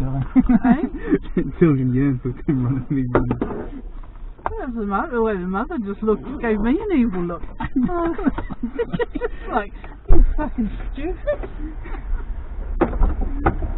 guy. Children yearn for him running me running. That's the mother just looked, gave me an evil look. Just like, you fucking stupid.